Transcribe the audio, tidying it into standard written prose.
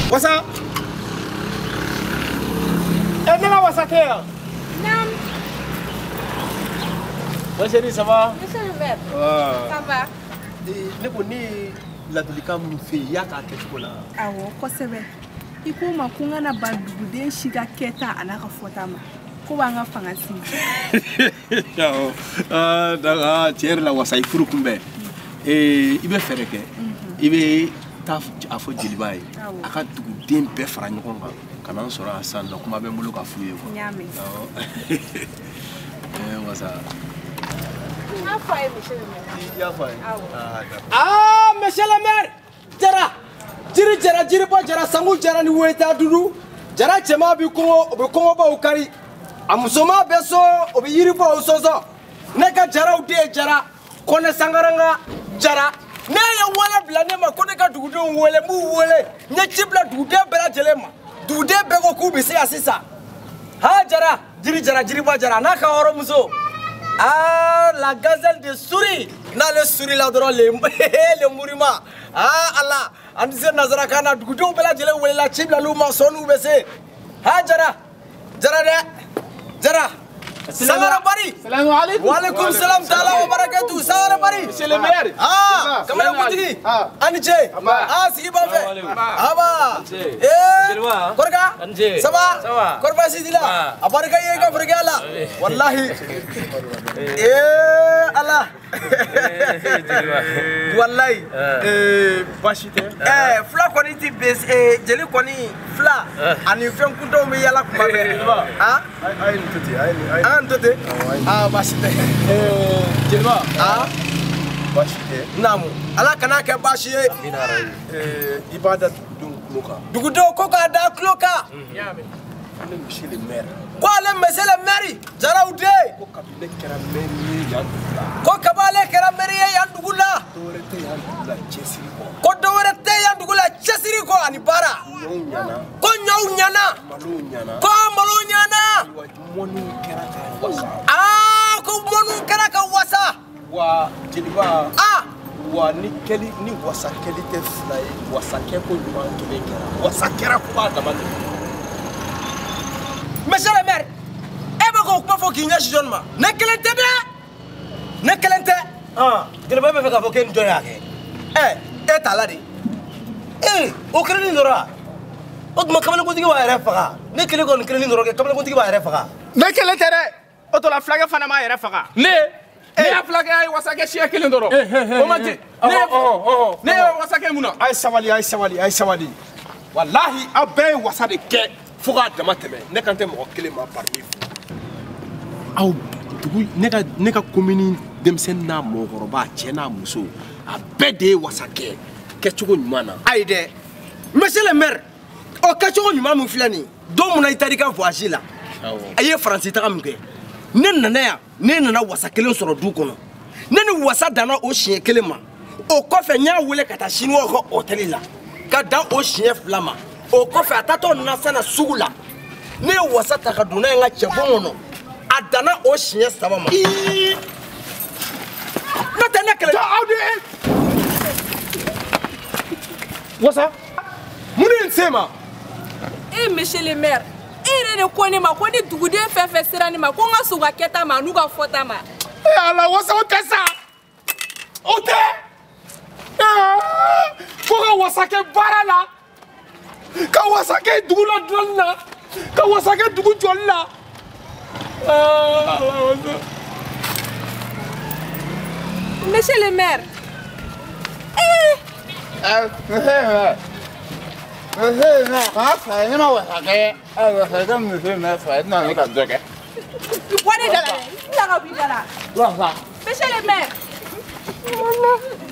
Wasa? Nana wasa ke ya? Nam. Ma chérie, ça va? Monsieur le maire. Ça va? Ne ko ni ladilikan mun fe ya ka kɛcogo la. Awɔ kosɛbɛ. I ko ma ko n kana ban duguden si ka kɛta a n'a ka fɔta ma. Ko b'an ka fanga sigi. Awɔ. Tiɲɛ yɛrɛ la wasa i furu kunbɛn. I bɛ fɛɛrɛ kɛ. I bɛ taa a fɔ jeliba ye. A ka duguden bɛɛ fara ɲɔgɔn kan. Ka n'an sɔrɔ a san na kuma bɛ n bolo ka f'u ye quoi. N y'a mɛn. Awɔ. Wasa. N'a fɔ a ye monsieur le maire. I y'a fɔ a ye? Awɔ. Monsieur le maire. Jara. Jiri jara jiriba jara sangu jara ni weta dudu. Jara cɛman bi kɔngɔbaw kari. A musoman bɛ so o bɛ yiribaw sɔnsɔn. Ne ka jaraw den ye jara. Kɔnɛ Sangaranga jara. Ne ye wele bila ne ma ko ne ka dugudenw wele m'u wele. N ye ci bila duguden bɛɛ lajɛlen ma. Duguden bɛɛ ko k'u bɛ se yan sisan. Ha jara jiri jara jiriba jara n'a ka hɔrɔnmuso. La gazelle de souris. N'ale souris la dɔrɔn le murima. Allah. An tɛ se nanzarakan na dugudenw bɛɛ lajɛlen welela ci bila l'u ma sɔnniw bɛ se. Ha jara jara dɛ jara. Sangara Bari. Salamu alaikum. Wa alaikum salam ta'ala wa barakatuh. Sangara Bari. Monsieur le maire. Kamara kuntigi. Ani ce. Sigi b'an fɛ. Aba. Kɔrɔka. Ça va. Kɔrɔ baasi t'i la. A barika ye ka furukɛ la. Wallahi. Allah. Wallahi. Baasi tɛ. Fila kɔni ti bɛn jeli kɔni fila ani fɛn kuntanw bɛ yala kuma bɛɛ. A ye nin to ten. An to ten. Baasi tɛ. Jeliba. Baasi tɛ. Naamu. Ala kana kɛ baasi ye. I b'a da dugudenw tulo kan. Dugudenw ko k'a da tulo kan. Ale monsieur le maire. Ko ale monsieur le maire jaraw den. Ko kabi ne kɛra maire ye yan dugu la. Ko kaba ale kɛra maire ye yan dugu la. Dɔwɛrɛ tɛ yan dugu la cɛsiri kɔ. Ko dɔwɛrɛ tɛ yan dugu la cɛsiri kɔ ani baara. Ɲɔw ɲana. Ko ɲɔw ɲana. Malow ɲana. Ko malo ɲana. Wa mɔniw kɛra ka wasa. Ko mɔniw kɛra ka wasa. Wa jeliba. Wa ni wasa kɛli tɛ fila ye wasa kɛ ko ɲuman kelen kɛra. Wasa kɛra kuma dama tɛmɛ. Monsieur le maire, e bɛ k'o kuma fɔ k'i ɲɛsin jɔnni ma? Ne kelen tɛ dɛ. Ne kelen tɛ. Jeliba bɛ fɛ k'a fɔ k'e ni jɔn y'a kɛ. E t'a la de. O kelen dɔrɔn. O tuma kamalekuntigi b'a yɛrɛ faga. Ne kelen kɔni kelen dɔrɔn kɛ kamalekuntigi b'a yɛrɛ faga. Ne kelen tɛ dɛ. O to la fulakɛ fana m'a yɛrɛ faga. Ne y'a fulakɛ a ye wasa kɛ siɲɛ kelen dɔrɔn. O ma ten. Ne ye wasa kɛ mun na? A ye sabali. Walahi aw bɛɛ ye wasa de kɛ fo k'a dama tɛmɛ. Ne kan tɛ mɔgɔ kelen ma parmi vous. Aw dugu ne ka commune denmisɛnnin n'a mɔgɔkɔrɔba cɛ n'a muso a bɛɛ de ye wasa kɛ kɛcogo ɲuman na. Ayi dɛ. Monsieur le maire, o kɛcogo ɲuman min filɛ nin ye don mun na i taara i ka voyage la. A ye Faransi taga min kɛ. Ne nana yan ne nana wasa kelen sɔrɔ du kɔnɔ. Ne ni wasa danna o siɲɛ kelen ma. O kɔfɛ n y'a wele ka taa Chinois ka hôtel la ka dan o siɲɛ fila ma. O kɔfɛ a taatɔ nasana sugu la. Ne ye wasa ta ka don n'a ye n ka cɛbon kɔnɔ. A danna o siɲɛ saba ma. N'o tɛ ne kɛlɛ. Aw de. Wasa. Mun de ye n se ma? Monsieur le maire, e yɛrɛ de ko ne ma ko ni duguden fɛn fɛn sera ne ma ko n ka sɔn u ka kɛta ma n'u ka fɔta ma. Ala wasa o tɛ sa. O tɛ. Ko ka wasa kɛ baara la. Ka wasa kɛ dugu la dilanni na. Ka wasa kɛ dugu jɔli la. Monsieur le maire. Monsieur le maire.